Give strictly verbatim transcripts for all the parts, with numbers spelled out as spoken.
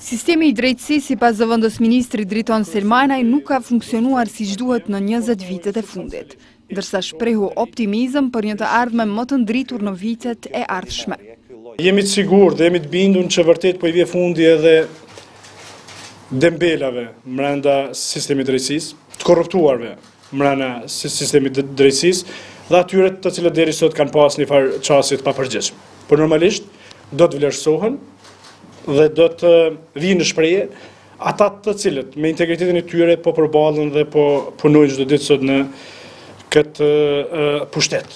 Sistemi i drejtësisë sipas zëvendës ministrit Driton Selmanaj nuk ka funksionuar siç duhet në njëzet vitet e fundit, ndërsa shprehu optimizëm për një të ardhme më të ndritur në vitet e ardhshme. Jemi të sigurt dhe jemi të bindur që vërtet po i vjen fundi edhe dembelave brenda sistemit të drejtësisë, të korruptuarve brenda sistemit të drejtësisë dhe atyre të cilët deri sot kanë pas një farë çështje të papërgjithshme. Por normalisht do të vlerësohen dhe do të vinë në shprehje ata të cilët me integritetin e tyre po përballen dhe po punojnë çdo ditë sot në këtë uh, pushtet.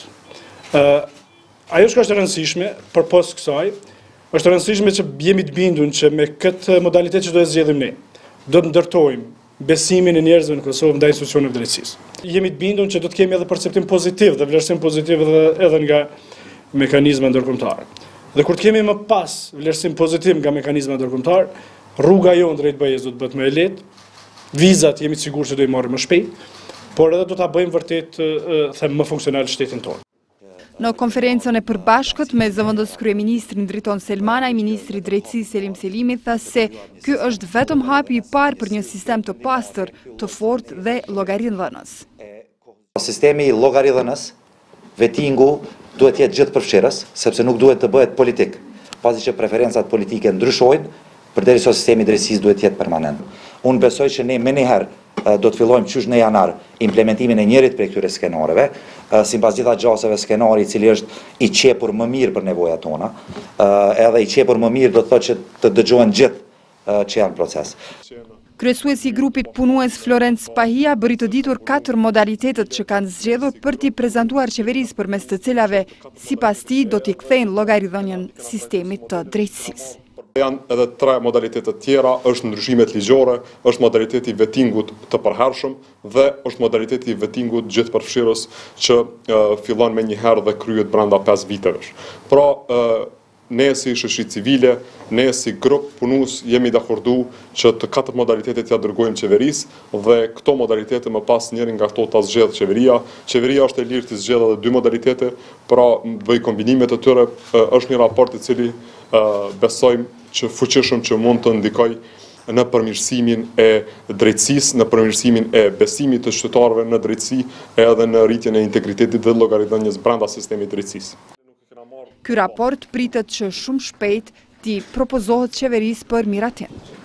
Uh, ajo që është e rëndësishme përpos kësaj, është e rëndësishme që jemi të bindur që me këtë modalitet që do të zgjedhim ne, do të ndërtojmë besimin e njerëzve në Kosovë ndaj institucioneve të drejtësisë. Jemi të bindur që do të kemi edhe perceptim pozitiv dhe vlerësim pozitiv edhe, edhe nga mekanizma ndërkombëtare. Dhe kur të kemi më pas vlerësim pozitiv nga mekanizma ndërkombëtar, rruga jonë drejt BE-s do të bëhet më e lehtë, vizat jemi të sigurt se do i marrim më shpejt, por edhe do ta bëjmë vërtet them më funksional shtetin tonë. Në konferencën e përbashkët me zëvendës kryeministrin Driton Selmanaj, ministri i drejtësisë Selim Selimi tha se ky është vetëm hapi i parë për një sistem të pastër, të fortë dhe llogaridhënës. Sistemi i llogaridhënës, vettingu duhet jetë gjithë përfshirës, sepse nuk duhet të bëhet politik, pasi që preferencat politike ndryshojnë, përderisa sistemi i drejtësisë duhet të jetë permanent. Unë besoj që ne më njëherë do të fillojmë qysh në janar implementimin e njërit prej këtyre skenoreve, sipas gjitha gjasave skenari i cili është i qepur më mirë për nevojat tona, edhe i qepur më mirë do të thotë që të dëgjohen gjithë që janë proces. Kryesuesi i grupit punues Florenc Pahia bëri të ditur katër modalitetet që kanë zgjedhur për t'i prezantuar qeverisë përmes të cilave sipas tij do t'i kthejnë llogaridhënien sistemit të drejtësisë. Janë edhe tre modalitetet tjera, është ndryshimet ligjore, është modaliteti i vettingut të përhershëm dhe është modaliteti i vettingut gjithë përfshirës që uh, fillon me një herë dhe kryhet brenda pesë viteve. Pra, uh, ne si shoqëri civile, ne si grup punues jemi dakordu që të katër modalitetet ja dërgojmë qeverisë dhe këto modalitete më pas njërin nga këto ta zgjedh qeveria. Qeveria është e lirë të zgjedhë edhe dy modalitete, pra bëj kombinime të tyre, është një raport i cili uh, besojmë që fuqishëm që mund të ndikoj në përmirësimin e drejtësisë, në përmirësimin e besimit të qytetarëve në drejtësi edhe në rritjen e integritetit dhe llogaridhënies brenda sistemit të drejtësisë. Ky raport pritet që shumë shpejt t'i propozohet qeverisë për miratim.